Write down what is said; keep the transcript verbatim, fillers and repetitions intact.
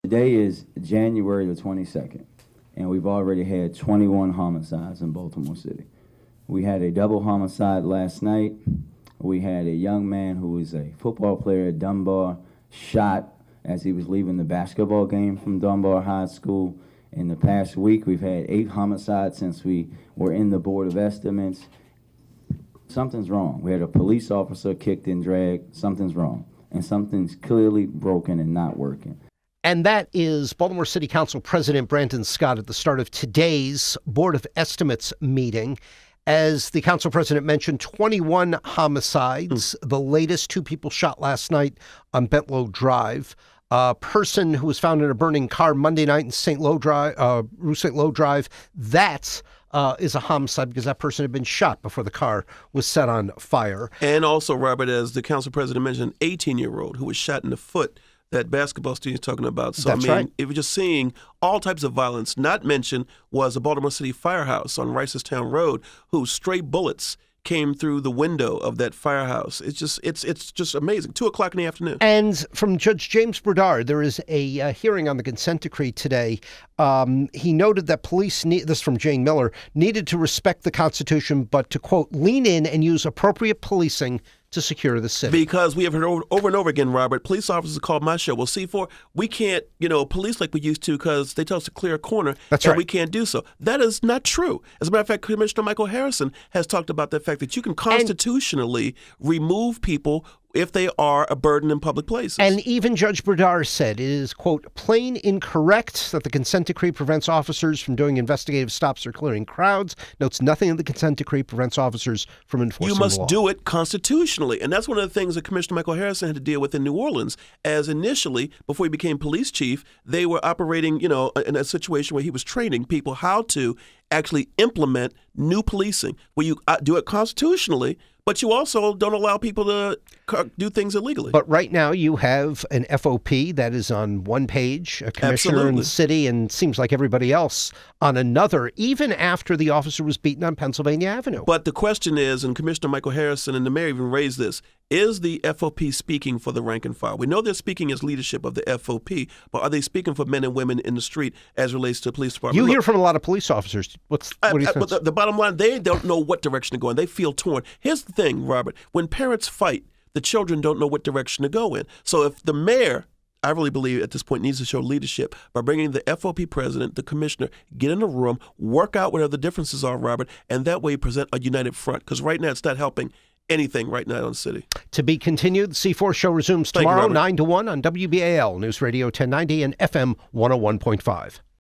Today is January the twenty-second, and we've already had twenty-one homicides in Baltimore City. We had a double homicide last night. We had a young man who was a football player at Dunbar shot as he was leaving the basketball game from Dunbar High School. In the past week, we've had eight homicides since we were in the Board of Estimates. Something's wrong. We had a police officer kicked and dragged. Something's wrong. And something's clearly broken and not working. And that is Baltimore City Council President Brandon Scott at the start of today's Board of Estimates meeting. As the council president mentioned, twenty-one homicides, mm. the latest two people shot last night on Bentlow Drive. A person who was found in a burning car Monday night in Saint Lo Drive, uh, Rue Saint Lo Drive. That uh, is a homicide because that person had been shot before the car was set on fire. And also, Robert, as the council president mentioned, an eighteen-year-old who was shot in the foot. That basketball student is talking about. So, That's I mean, right. if you're just seeing all types of violence, not mentioned was a Baltimore City firehouse on Ricestown Road, whose stray bullets came through the window of that firehouse. It's just it's it's just amazing. Two o'clock in the afternoon. And from Judge James Berdard, there is a uh, hearing on the consent decree today. Um, he noted that police, need, this is from Jane Miller, needed to respect the Constitution, but to, quote, lean in and use appropriate policing to secure the city. Because we have heard over, over and over again, Robert, police officers called my show. Well, C four, we can't, you know, police like we used to because they tell us to clear a corner. That's and right. we can't do so. That is not true. As a matter of fact, Commissioner Michael Harrison has talked about the fact that you can constitutionally and, remove people if they are a burden in public places. And even Judge Berdar said it is, quote, plain incorrect that the consent decree prevents officers from doing investigative stops or clearing crowds. Notes nothing in the consent decree prevents officers from enforcing You must the law. do it constitutionally. And that's one of the things that Commissioner Michael Harrison had to deal with in New Orleans, as initially, before he became police chief, they were operating, you know, in a situation where he was training people how to actually implement new policing, where you do it constitutionally, but you also don't allow people to do things illegally. But right now you have an F O P that is on one page, a commissioner Absolutely. in the city, and seems like everybody else on another, even after the officer was beaten on Pennsylvania Avenue. But the question is, and Commissioner Michael Harrison and the mayor even raised this, is the F O P speaking for the rank and file? We know they're speaking as leadership of the F O P, but are they speaking for men and women in the street as relates to the police department? You Look, hear from a lot of police officers. What's what do you I, I, think? but the, the bottom line, they don't know what direction to go in. They feel torn. Here's the thing, Robert. When parents fight, the children don't know what direction to go in. So if the mayor, I really believe at this point, needs to show leadership by bringing the F O P president, the commissioner, get in a room, work out whatever the differences are, Robert, and that way present a united front. Because right now it's not helping anything right now in the city. To be continued, the C four show resumes Thank you, tomorrow, Robert. nine to one on W B A L, News Radio ten ninety and F M one oh one point five.